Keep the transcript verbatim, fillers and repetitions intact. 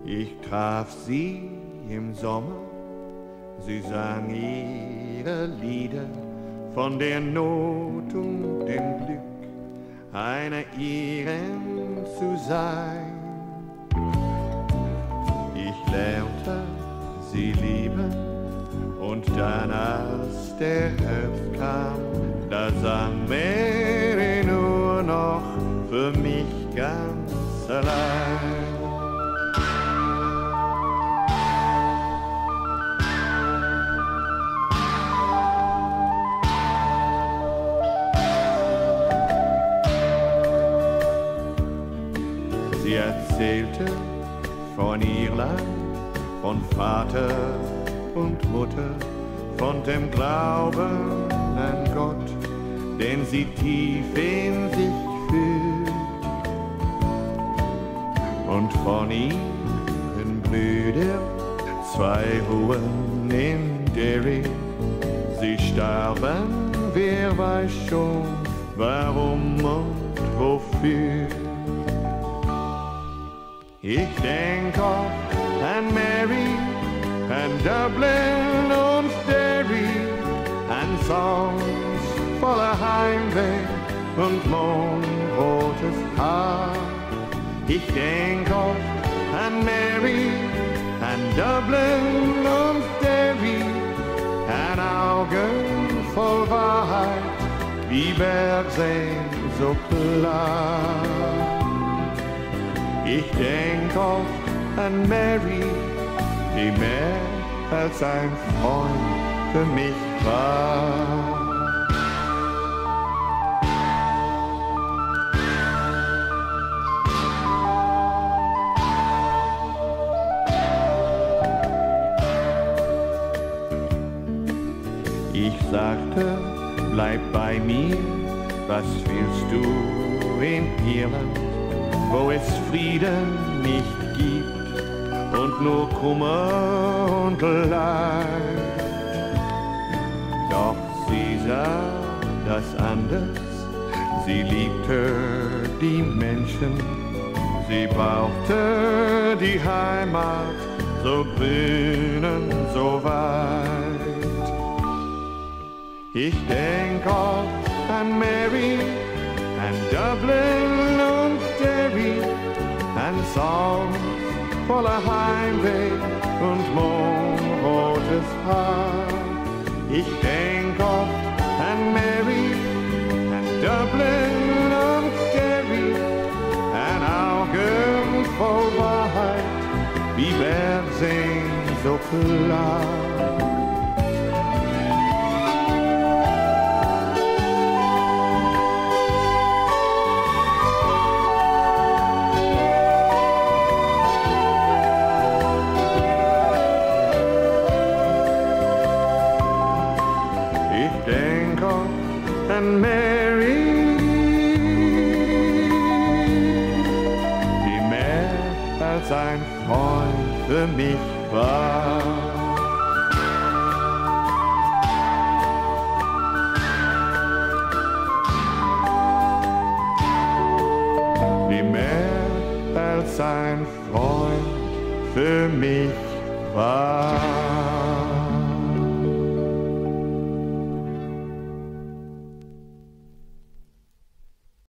Ich traf sie im Sommer, sie sang ihre Lieder von der Not und dem Glück, einer ihren zu sein. Ich lernte sie lieben und dann, als der Herbst kam, da sang Mary nur noch für mich ganz allein. Sie erzählte von Irland, von Vater und Mutter, von dem Glauben an Gott, den sie tief in sich fühlt, und von ihren Brüdern, zwei Ruhen in Derry. Sie starben, wer weiß schon, warum und wofür. Ich denk oft an Mary, an Dublin und Derry, an Songs voller Heimweh und mondrotes Haar. Ich denk oft an Mary, an Dublin und Derry, an Augen voll Wahrheit, wie Bergseen so klar. Ich denk oft an Mary, die mehr als ein Freund für mich war. Ich sagte, bleib bei mir, was willst du in Irland, wo es Frieden nicht gibt und nur Kummer und Leid. Doch sie sah das anders, sie liebte die Menschen, sie brauchte die Heimat, so grün und so weit. Ich denk oft an Mary, an Dublin und Derry, an Songs voller Heimweh und mondrotes Haar. Ich denk oft an Mary, an Dublin und Derry, an Augen voll Wahrheit, wie Bergseen so klar. An Mary, die mehr als ein Freund für mich war. Die mehr als ein Freund für mich war.